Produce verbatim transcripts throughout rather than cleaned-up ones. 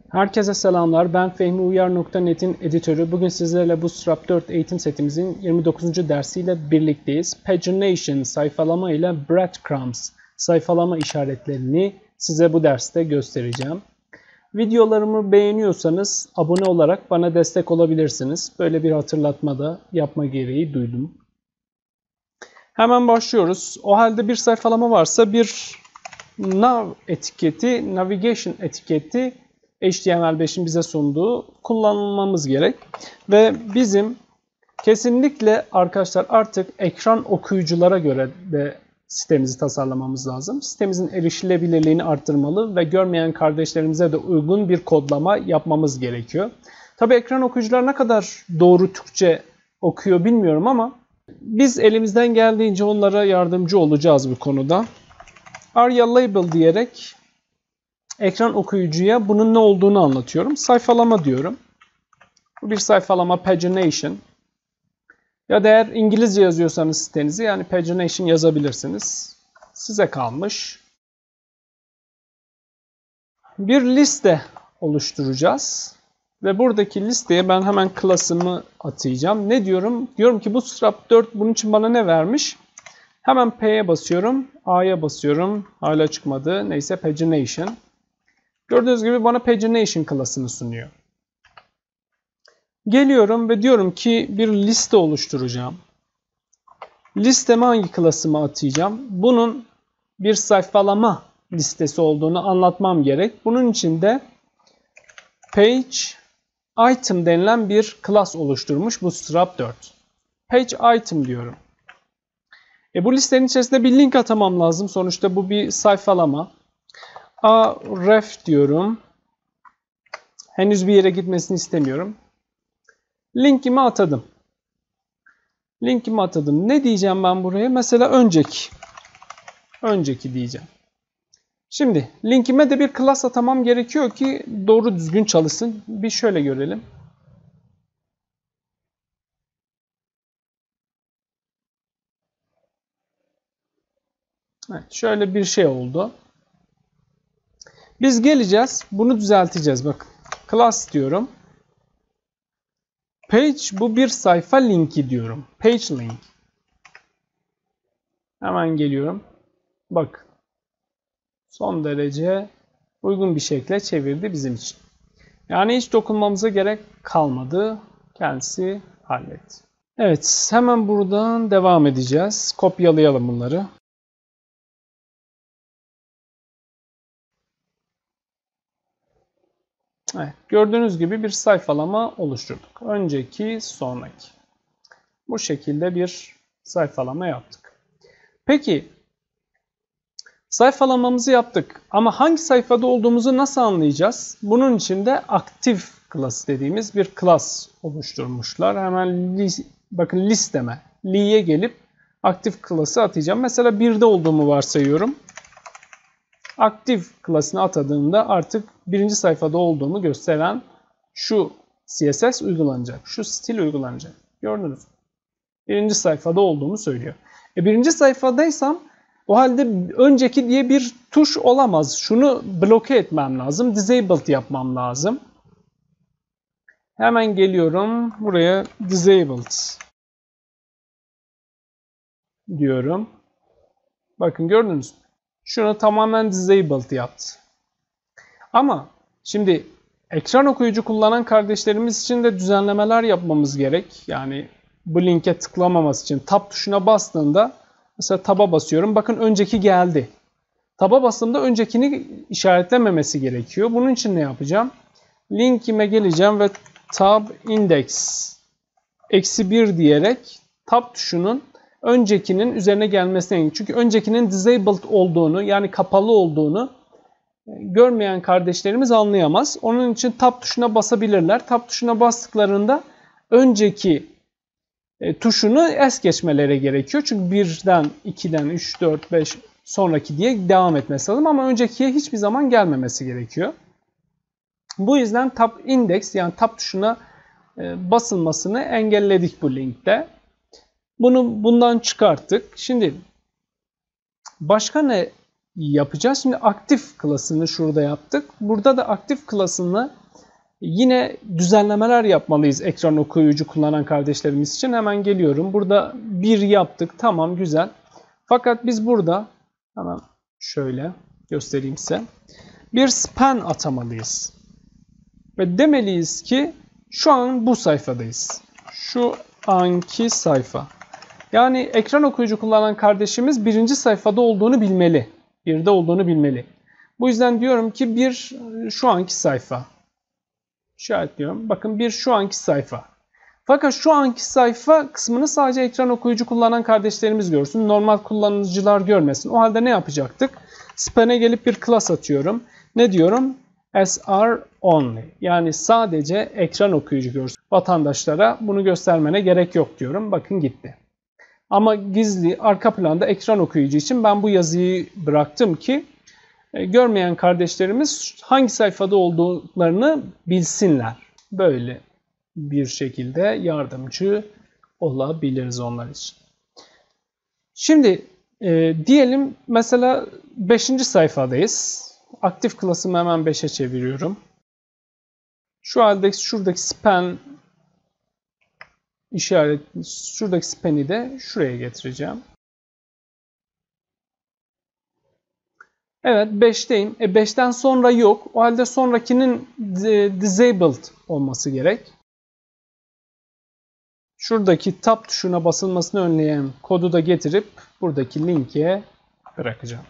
Herkese selamlar. Ben Fehmi Uyar nokta net'in editörü. Bugün sizlerle Bootstrap dört eğitim setimizin yirmi dokuzuncu dersiyle birlikteyiz. Pagination sayfalama ile breadcrumbs sayfalama işaretlerini size bu derste göstereceğim. Videolarımı beğeniyorsanız abone olarak bana destek olabilirsiniz. Böyle bir hatırlatma da yapma gereği duydum. Hemen başlıyoruz. O halde bir sayfalama varsa bir nav etiketi, navigation etiketi H T M L beşin bize sunduğu kullanmamız gerek. Ve bizim kesinlikle arkadaşlar artık ekran okuyuculara göre de sitemizi tasarlamamız lazım. Sitemizin erişilebilirliğini arttırmalı ve görmeyen kardeşlerimize de uygun bir kodlama yapmamız gerekiyor. Tabii ekran okuyucular ne kadar doğru Türkçe okuyor bilmiyorum ama biz elimizden geldiğince onlara yardımcı olacağız bu konuda. Aria label diyerek ekran okuyucuya bunun ne olduğunu anlatıyorum. Sayfalama diyorum. Bu bir sayfalama, pagination. Ya da eğer İngilizce yazıyorsanız sitenizi yani pagination yazabilirsiniz. Size kalmış. Bir liste oluşturacağız. Ve buradaki listeye ben hemen class'ımı atayacağım. Ne diyorum? Diyorum ki Bootstrap dört bunun için bana ne vermiş? Hemen P'ye basıyorum. A'ya basıyorum. Hala çıkmadı. Neyse pagination. Gördüğünüz gibi bana pagination class'ını sunuyor. Geliyorum ve diyorum ki bir liste oluşturacağım. Listeme hangi class'ımı atayacağım? Bunun bir sayfalama listesi olduğunu anlatmam gerek. Bunun için de page item denilen bir class oluşturmuş Bootstrap dört. Page item diyorum. E bu listenin içerisinde bir link atamam lazım. Sonuçta bu bir sayfalama. A ref diyorum. Henüz bir yere gitmesini istemiyorum. Linkimi atadım. Linkimi atadım. Ne diyeceğim ben buraya? Mesela önceki. Önceki diyeceğim. Şimdi linkime de bir class atamam gerekiyor ki doğru düzgün çalışsın. Bir şöyle görelim. Evet, şöyle bir şey oldu. Biz geleceğiz. Bunu düzelteceğiz. Bakın. Class diyorum. Page bu bir sayfa linki diyorum. Page link. Hemen geliyorum. Bak. Son derece uygun bir şekilde çevirdi bizim için. Yani hiç dokunmamıza gerek kalmadı. Kendisi halletti. Evet. Hemen buradan devam edeceğiz. Kopyalayalım bunları. Evet, gördüğünüz gibi bir sayfalama oluşturduk. Önceki, sonraki. Bu şekilde bir sayfalama yaptık. Peki, sayfalamamızı yaptık. Ama hangi sayfada olduğumuzu nasıl anlayacağız? Bunun için de aktif class dediğimiz bir class oluşturmuşlar. Hemen li, bakın listeme, li'ye gelip aktif class'ı atacağım. Mesela birde olduğumu varsayıyorum. Aktif class'ını atadığımda artık birinci sayfada olduğumu gösteren şu C S S uygulanacak. Şu stil uygulanacak. Gördünüz mü? Birinci sayfada olduğumu söylüyor. E birinci sayfadaysam o halde önceki diye bir tuş olamaz. Şunu bloke etmem lazım. Disabled yapmam lazım. Hemen geliyorum. Buraya disabled diyorum. Bakın gördünüz mü? Şunu tamamen disabled yaptı. Ama şimdi ekran okuyucu kullanan kardeşlerimiz için de düzenlemeler yapmamız gerek. Yani bu linke tıklamaması için tab tuşuna bastığında mesela tab'a basıyorum. Bakın önceki geldi. Tab'a bastığımda öncekini işaretlememesi gerekiyor. Bunun için ne yapacağım? Linkime geleceğim ve tab index eksi bir diyerek tab tuşunun öncekinin üzerine gelmesine gerekiyor. Çünkü öncekinin disabled olduğunu yani kapalı olduğunu görmeyen kardeşlerimiz anlayamaz. Onun için tab tuşuna basabilirler. Tab tuşuna bastıklarında önceki e, tuşunu es geçmeleri gerekiyor. Çünkü birden, ikiden, üç, dört, beş sonraki diye devam etmesi lazım. Ama öncekiye hiçbir zaman gelmemesi gerekiyor. Bu yüzden tab index yani tab tuşuna e, basılmasını engelledik bu linkte. Bunu bundan çıkarttık. Şimdi başka ne yapacağız. Şimdi aktif klasını şurada yaptık. Burada da aktif klasını yine düzenlemeler yapmalıyız ekran okuyucu kullanan kardeşlerimiz için. Hemen geliyorum. Burada bir yaptık. Tamam, güzel. Fakat biz burada hemen şöyle göstereyim size. Bir span atamalıyız. Ve demeliyiz ki şu an bu sayfadayız. Şu anki sayfa. Yani ekran okuyucu kullanan kardeşimiz birinci sayfada olduğunu bilmeli. Birde olduğunu bilmeli. Bu yüzden diyorum ki bir şu anki sayfa. İşaretliyorum. Bakın bir şu anki sayfa. Fakat şu anki sayfa kısmını sadece ekran okuyucu kullanan kardeşlerimiz görsün. Normal kullanıcılar görmesin. O halde ne yapacaktık? Span'e gelip bir class atıyorum. Ne diyorum? S R only. Yani sadece ekran okuyucu görsün. Vatandaşlara bunu göstermene gerek yok diyorum. Bakın gitti. Ama gizli arka planda ekran okuyucu için ben bu yazıyı bıraktım ki görmeyen kardeşlerimiz hangi sayfada olduklarını bilsinler. Böyle bir şekilde yardımcı olabiliriz onlar için. Şimdi e, diyelim mesela beşinci sayfadayız. Aktif klasımı hemen beşe çeviriyorum. Şu halde şuradaki span işaret, şuradaki span'i de şuraya getireceğim. Evet, beşteyim. E beşten sonra yok. O halde sonrakinin disabled olması gerek. Şuradaki tab tuşuna basılmasını önleyen kodu da getirip buradaki linke bırakacağım.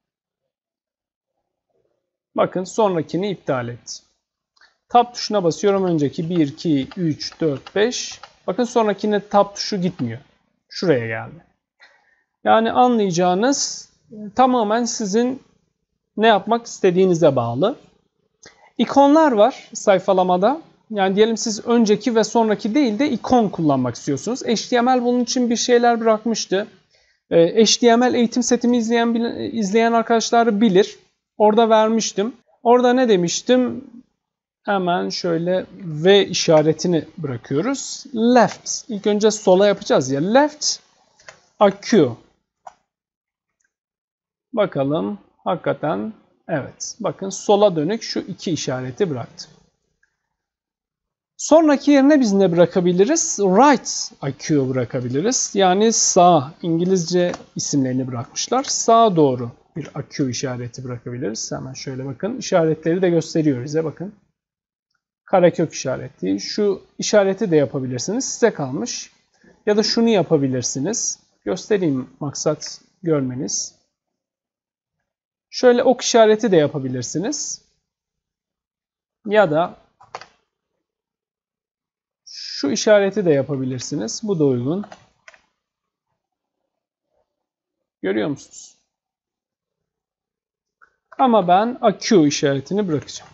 Bakın sonrakini iptal etti. Tab tuşuna basıyorum. Önceki bir, iki, üç, dört, beş. Bakın sonrakine tab tuşu gitmiyor. Şuraya geldi. Yani anlayacağınız tamamen sizin ne yapmak istediğinize bağlı. İkonlar var sayfalamada. Yani diyelim siz önceki ve sonraki değil de ikon kullanmak istiyorsunuz. H T M L bunun için bir şeyler bırakmıştı. H T M L eğitim setimi izleyen, izleyen arkadaşlar bilir. Orada vermiştim. Orada ne demiştim? Hemen şöyle V işaretini bırakıyoruz. Left. İlk önce sola yapacağız ya. Left A Q. Bakalım. Hakikaten evet. Bakın sola dönük şu iki işareti bıraktı. Sonraki yerine biz ne bırakabiliriz? Right A Q bırakabiliriz. Yani sağ. İngilizce isimlerini bırakmışlar. Sağa doğru bir A Q işareti bırakabiliriz. Hemen şöyle bakın. İşaretleri de gösteriyor bize. Bakın. Karekök işareti. Şu işareti de yapabilirsiniz. Size kalmış. Ya da şunu yapabilirsiniz. Göstereyim, maksat görmeniz. Şöyle ok işareti de yapabilirsiniz. Ya da şu işareti de yapabilirsiniz. Bu da uygun. Görüyor musunuz? Ama ben A Q işaretini bırakacağım.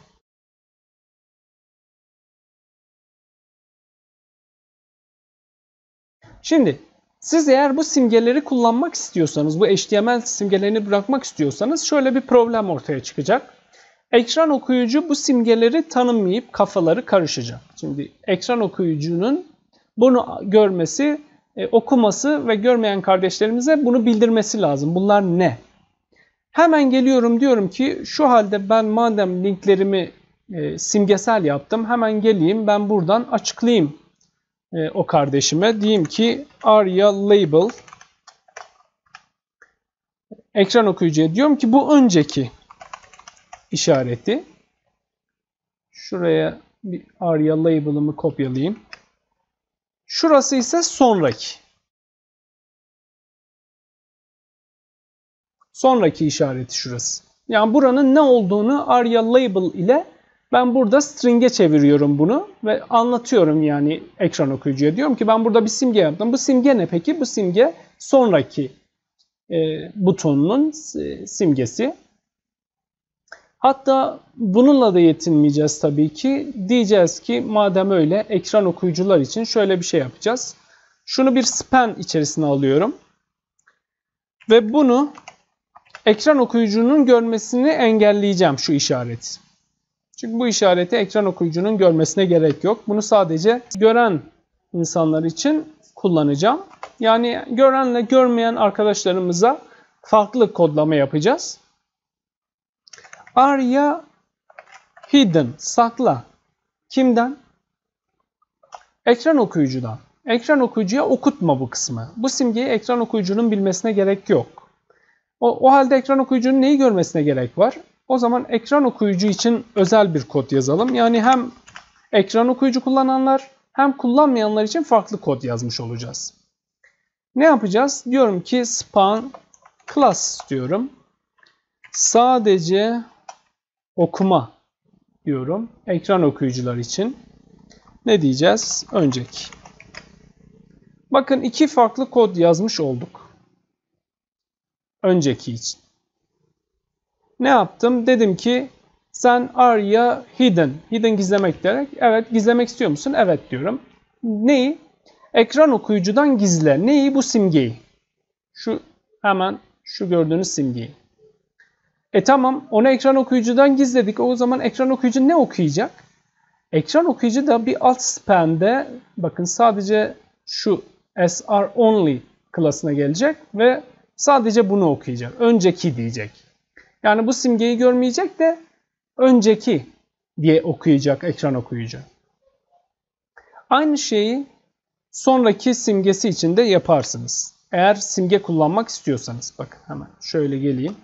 Şimdi siz eğer bu simgeleri kullanmak istiyorsanız, bu H T M L simgelerini bırakmak istiyorsanız şöyle bir problem ortaya çıkacak. Ekran okuyucu bu simgeleri tanımayıp kafaları karışacak. Şimdi ekran okuyucunun bunu görmesi, e, okuması ve görmeyen kardeşlerimize bunu bildirmesi lazım. Bunlar ne? Hemen geliyorum, diyorum ki şu halde ben madem linklerimi e, simgesel yaptım, hemen geleyim ben buradan açıklayayım e, o kardeşime. Diyeyim ki Aria Label ekran okuyucuya diyorum ki bu önceki işareti. Şuraya bir Aria Label'ımı kopyalayayım. Şurası ise sonraki. Sonraki işareti şurası. Yani buranın ne olduğunu Aria Label ile ben burada string'e çeviriyorum bunu ve anlatıyorum yani ekran okuyucuya. Diyorum ki ben burada bir simge yaptım. Bu simge ne peki? Bu simge sonraki e, butonunun e, simgesi. Hatta bununla da yetinmeyeceğiz tabii ki. Diyeceğiz ki madem öyle ekran okuyucular için şöyle bir şey yapacağız. Şunu bir span içerisine alıyorum. Ve bunu ekran okuyucunun görmesini engelleyeceğim şu işareti. Çünkü bu işareti ekran okuyucunun görmesine gerek yok. Bunu sadece gören insanlar için kullanacağım. Yani görenle görmeyen arkadaşlarımıza farklı kodlama yapacağız. Arya hidden, sakla. Kimden? Ekran okuyucudan. Ekran okuyucuya okutma bu kısmı. Bu simgeyi ekran okuyucunun bilmesine gerek yok. O, o halde ekran okuyucunun neyi görmesine gerek var? O zaman ekran okuyucu için özel bir kod yazalım. Yani hem ekran okuyucu kullananlar hem kullanmayanlar için farklı kod yazmış olacağız. Ne yapacağız? Diyorum ki span class diyorum. Sadece okuma diyorum. Ekran okuyucular için. Ne diyeceğiz? Önceki. Bakın iki farklı kod yazmış olduk. Önceki için. Ne yaptım? Dedim ki sen Arya hidden. Hidden gizlemek demek. Evet, gizlemek istiyor musun? Evet diyorum. Neyi? Ekran okuyucudan gizle. Neyi? Bu simgeyi. Şu hemen şu gördüğünüz simgeyi. E tamam, onu ekran okuyucudan gizledik. O zaman ekran okuyucu ne okuyacak? Ekran okuyucu da bir alt span'de bakın sadece şu S R only klasına gelecek ve sadece bunu okuyacak. Önceki diyecek. Yani bu simgeyi görmeyecek de önceki diye okuyacak ekran okuyucu. Aynı şeyi sonraki simgesi için de yaparsınız. Eğer simge kullanmak istiyorsanız. Bakın hemen şöyle geleyim.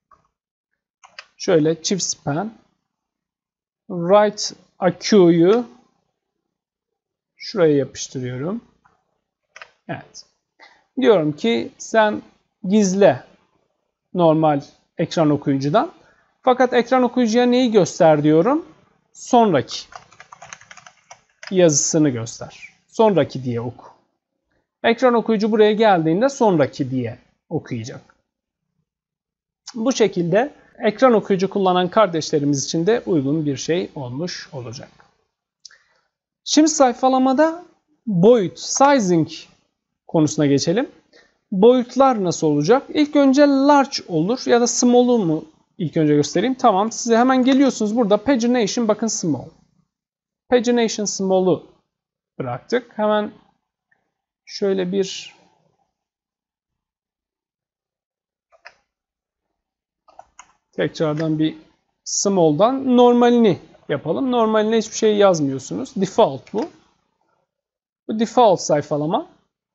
Şöyle çift span. Write a Q'yu şuraya yapıştırıyorum. Evet. Diyorum ki sen gizle normal ekran okuyucudan. Fakat ekran okuyucuya neyi göster diyorum? Sonraki yazısını göster. Sonraki diye oku. Ekran okuyucu buraya geldiğinde sonraki diye okuyacak. Bu şekilde ekran okuyucu kullanan kardeşlerimiz için de uygun bir şey olmuş olacak. Şimdi sayfalamada boyut, sizing konusuna geçelim. Boyutlar nasıl olacak? İlk önce large olur ya da small'u mu ilk önce göstereyim? Tamam, size hemen geliyorsunuz burada pagination, bakın small. Pagination small'u bıraktık. Hemen şöyle bir tekrardan bir small'dan normalini yapalım. Normaline hiçbir şey yazmıyorsunuz. Default bu. Bu default sayfalama.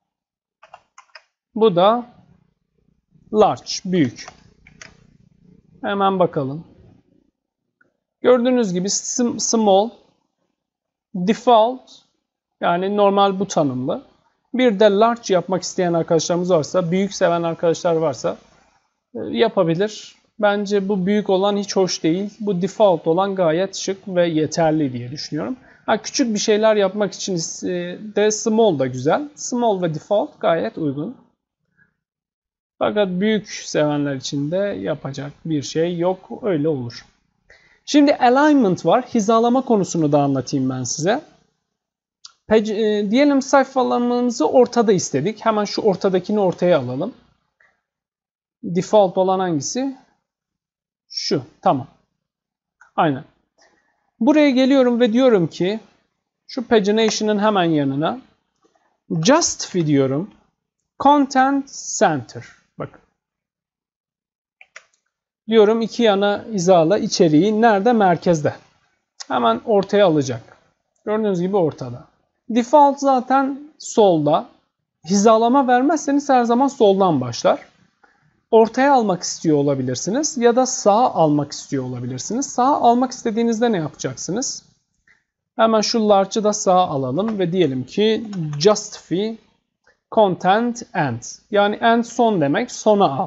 Bu da large, büyük. Hemen bakalım. Gördüğünüz gibi small, default, yani normal bu tanımlı. Bir de large yapmak isteyen arkadaşlarımız varsa, büyük seven arkadaşlar varsa yapabilir. Bence bu büyük olan hiç hoş değil. Bu default olan gayet şık ve yeterli diye düşünüyorum. Ha, küçük bir şeyler yapmak için de small da güzel. Small ve default gayet uygun. Fakat büyük sevenler için de yapacak bir şey yok. Öyle olur. Şimdi alignment var. Hizalama konusunu da anlatayım ben size. Page, e, diyelim sayfalamamızı ortada istedik. Hemen şu ortadakini ortaya alalım. Default olan hangisi? Şu. Tamam. Aynen. Buraya geliyorum ve diyorum ki şu pagination'ın hemen yanına justify diyorum. Content center. Bakın. Diyorum iki yana hizala içeriği nerede? Merkezde. Hemen ortaya alacak. Gördüğünüz gibi ortada. Default zaten solda. Hizalama vermezseniz her zaman soldan başlar. Ortaya almak istiyor olabilirsiniz ya da sağa almak istiyor olabilirsiniz. Sağa almak istediğinizde ne yapacaksınız? Hemen şu large'ı da sağa alalım ve diyelim ki justify content end. Yani end son demek, sona al.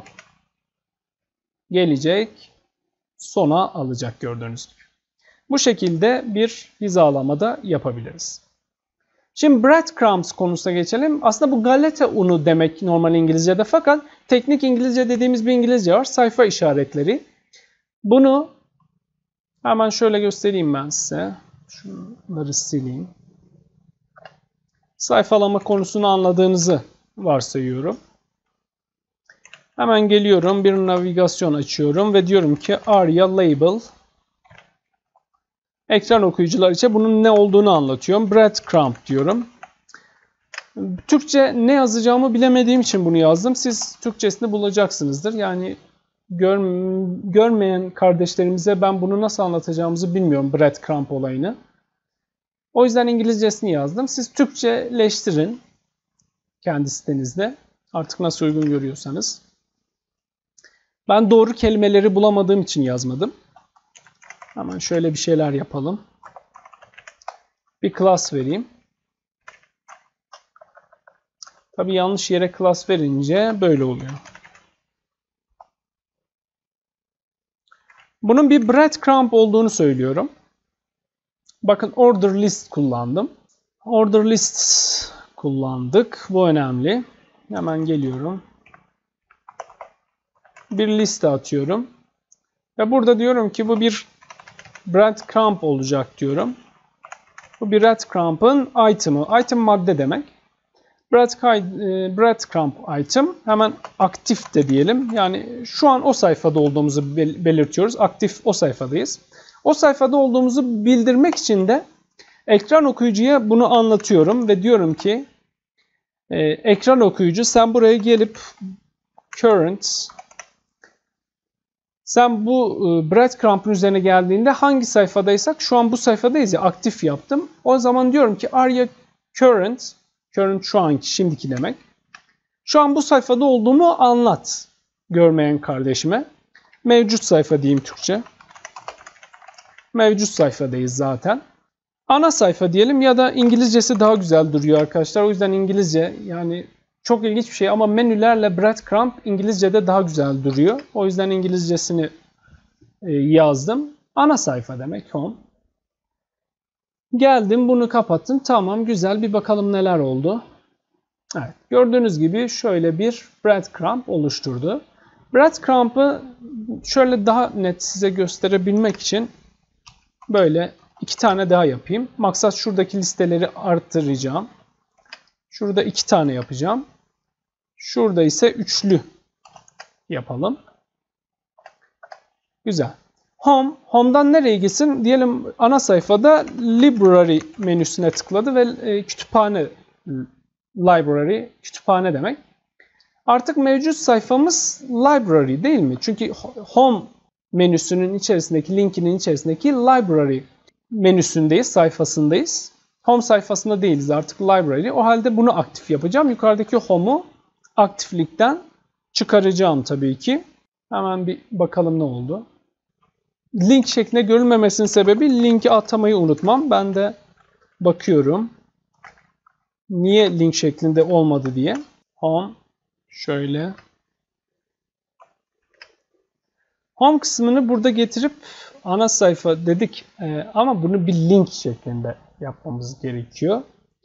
Gelecek, sona alacak gördüğünüz gibi. Bu şekilde bir hizalamada yapabiliriz. Şimdi breadcrumbs konusuna geçelim. Aslında bu galeta unu demek normal İngilizce'de, fakat teknik İngilizce dediğimiz bir İngilizce var. Sayfa işaretleri. Bunu hemen şöyle göstereyim ben size. Şunları sileyim. Sayfalama konusunu anladığınızı varsayıyorum. Hemen geliyorum, bir navigasyon açıyorum ve diyorum ki Arya label. Ekran okuyucular için bunun ne olduğunu anlatıyorum. Breadcrumb diyorum. Türkçe ne yazacağımı bilemediğim için bunu yazdım. Siz Türkçesini bulacaksınızdır. Yani Gör, görmeyen kardeşlerimize ben bunu nasıl anlatacağımızı bilmiyorum, breadcrumb olayını. O yüzden İngilizcesini yazdım. Siz Türkçeleştirin kendi sitenizde. Artık nasıl uygun görüyorsanız. Ben doğru kelimeleri bulamadığım için yazmadım. Hemen şöyle bir şeyler yapalım. Bir class vereyim. Tabii yanlış yere class verince böyle oluyor. Bunun bir breadcrumb olduğunu söylüyorum. Bakın order list kullandım. Order list kullandık. Bu önemli. Hemen geliyorum. Bir liste atıyorum. Ve burada diyorum ki bu bir breadcrumb olacak diyorum. Bu bir breadcrumb'ın item'ı. Item madde demek. Breadcrumb item hemen aktif de diyelim. Yani şu an o sayfada olduğumuzu belirtiyoruz. Aktif o sayfadayız. O sayfada olduğumuzu bildirmek için de ekran okuyucuya bunu anlatıyorum ve diyorum ki e, ekran okuyucu sen buraya gelip current sen bu e, breadcrumb'ın üzerine geldiğinde hangi sayfadaysak şu an bu sayfadayız ya, aktif yaptım. O zaman diyorum ki are you current current şu anki, şimdiki demek. Şu an bu sayfada olduğumu anlat görmeyen kardeşime. Mevcut sayfa diyeyim Türkçe. Mevcut sayfadayız zaten. Ana sayfa diyelim ya da İngilizcesi daha güzel duruyor arkadaşlar. O yüzden İngilizce, yani çok ilginç bir şey ama menülerle breadcrumb İngilizce'de daha güzel duruyor. O yüzden İngilizcesini yazdım. Ana sayfa demek home. Geldim, bunu kapattım. Tamam, güzel, bir bakalım neler oldu. Evet, gördüğünüz gibi şöyle bir breadcrumb oluşturdu. Breadcrumb'ı şöyle daha net size gösterebilmek için böyle iki tane daha yapayım. Maksat şuradaki listeleri arttıracağım. Şurada iki tane yapacağım. Şurada ise üçlü yapalım. Güzel. Home, Home'dan nereye gitsin? Diyelim ana sayfada Library menüsüne tıkladı ve e, kütüphane, Library, kütüphane demek. Artık mevcut sayfamız Library değil mi? Çünkü Home menüsünün içerisindeki, linkinin içerisindeki Library menüsündeyiz, sayfasındayız. Home sayfasında değiliz artık, Library. O halde bunu aktif yapacağım. Yukarıdaki Home'u aktiflikten çıkaracağım tabii ki. Hemen bir bakalım ne oldu. Link şeklinde görülmemesinin sebebi linki atamayı unutmam. Ben de bakıyorum. Niye link şeklinde olmadı diye. Home şöyle. Home kısmını burada getirip ana sayfa dedik ee, ama bunu bir link şeklinde yapmamız gerekiyor.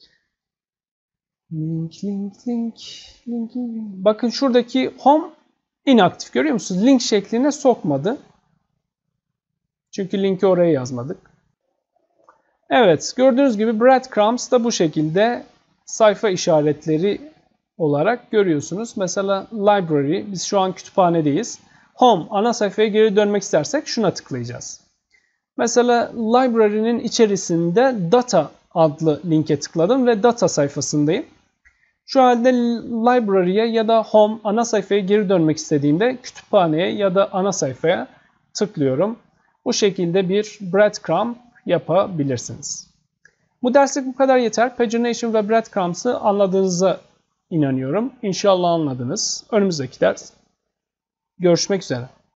Link, link, link, link, link. Bakın şuradaki home inaktif, görüyor musunuz? Link şekline sokmadı. Çünkü linki oraya yazmadık. Evet, gördüğünüz gibi breadcrumbs da bu şekilde sayfa işaretleri olarak görüyorsunuz. Mesela library, biz şu an kütüphanedeyiz. Home, ana sayfaya geri dönmek istersek şuna tıklayacağız. Mesela library'nin içerisinde data adlı linke tıkladım ve data sayfasındayım. Şu halde library'ye ya da home, ana sayfaya geri dönmek istediğimde kütüphaneye ya da ana sayfaya tıklıyorum. Bu şekilde bir breadcrumb yapabilirsiniz. Bu derslik bu kadar yeter. Pagination ve breadcrumbs'ı anladığınıza inanıyorum. İnşallah anladınız. Önümüzdeki ders görüşmek üzere.